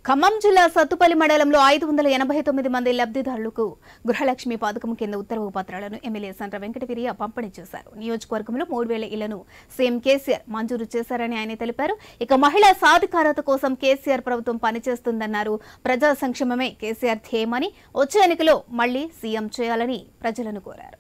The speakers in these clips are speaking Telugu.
ఖమ్మం జిల్లా సత్తుపల్లి మండలంలో 589 మంది లబ్ధిదారులకు గృహలక్ష్మి పథకం కింద ఉత్తర్వు పత్రాలను ఎమ్మెల్యే సండ్ర వెంకటవీరయ్య పంపిణీ చేశారు. నియోజకవర్గంలో 3000 ఇళ్లను సీఎం కేసీఆర్ మంజూరు చేశారని ఆయన తెలిపారు. ఇక మహిళా సాధికారత కోసం కేసీఆర్ ప్రభుత్వం పనిచేస్తుందన్నారు. ప్రజా సంక్షేమమే కేసీఆర్ ధ్యేయమని వచ్చే ఎన్నికలో మళ్లీ సీఎం చేయాలని ప్రజలను కోరారు.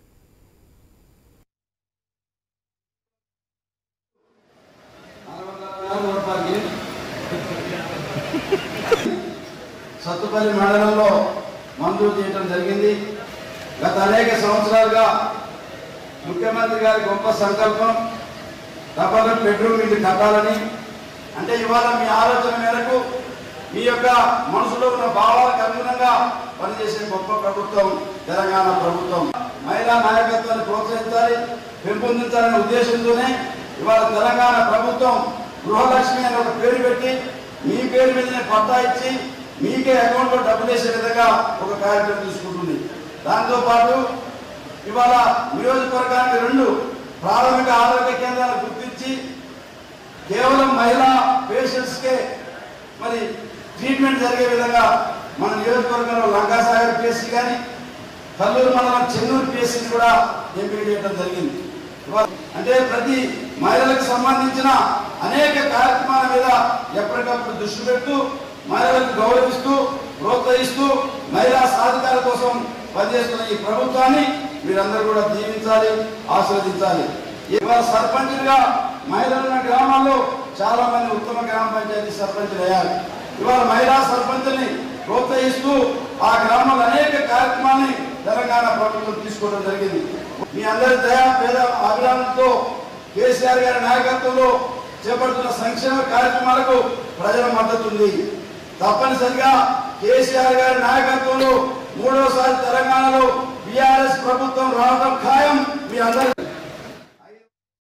సత్తుపల్లి మండలంలో మంజూరు చేయడం జరిగింది. గత అనేక సంవత్సరాలుగా ముఖ్యమంత్రి గారి గొప్ప సంకల్పం డబల్ బెడ్రూమ్ ఇల్లు కట్టాలని. అంటే ఇవాళ మీ ఆలోచన మేరకు మీ యొక్క మనసులో ఉన్న భావాలకు అనుగుణంగా పనిచేసే గొప్ప ప్రభుత్వం తెలంగాణ ప్రభుత్వం. మహిళా నాయకత్వాన్ని ప్రోత్సహించాలి, పెంపొందించాలనే ఉద్దేశంతోనే ఇవాళ తెలంగాణ ప్రభుత్వం గృహలక్ష్మి అనే ఒక పేరు పెట్టి మీ పేరు మీదనే పట్టా ఇచ్చి మీకే అకౌంట్లో డబ్బులు వేసే విధంగా ఒక కార్యక్రమం తీసుకుంటుంది. దాంతోపాటు ఇవాళ నియోజకవర్గానికి 2 ప్రాథమిక ఆరోగ్య కేంద్రాలు గుర్తించి కేవలం మహిళా పేషెంట్స్కే మరి ట్రీట్మెంట్ జరిగే విధంగా మన నియోజకవర్గంలో లంకాసాగర్ పిఎస్సి కానీ కల్లూరు మండలం చెన్నూరు పిఎస్సిని కూడా ఎంపిక చేయడం జరిగింది. అంటే ప్రతి మహిళలకు సంబంధించిన అనేక కార్యక్రమాల మీద ఎప్పటికప్పుడు దృష్టి పెడుతూ మహిళలకు గౌరవిస్తూ ప్రోత్సహిస్తూ మహిళా సాధికార కోసం పనిచేస్తున్న ఈ ప్రభుత్వాన్ని మీరందరూ కూడా దీవించాలి, ఆశీర్వదించాలి. ఇవాళ సర్పంచులుగా మహిళలున్న గ్రామాల్లో చాలా మంది ఉత్తమ గ్రామ పంచాయతీ సర్పంచులు అయ్యారు. ఇవాళ మహిళా సర్పంచుల్ని ప్రోత్సహిస్తూ ఆ గ్రామంలో అనేక కార్యక్రమాన్ని తెలంగాణ ప్రభుత్వం తీసుకోవడం జరిగింది. మీ అందరి దయా పేద అభిమానంతో కేసీఆర్ గారి నాయకత్వంలో చేపడుతున్న సంక్షేమ కార్యక్రమాలకు ప్రజల మద్దతు ఉంది. తప్పనిసరిగా కేసీఆర్ గారి నాయకత్వంలో 3వసారి తెలంగాణలో బీఆర్ఎస్ ప్రభుత్వం రావడం ఖాయం. మీ అందరి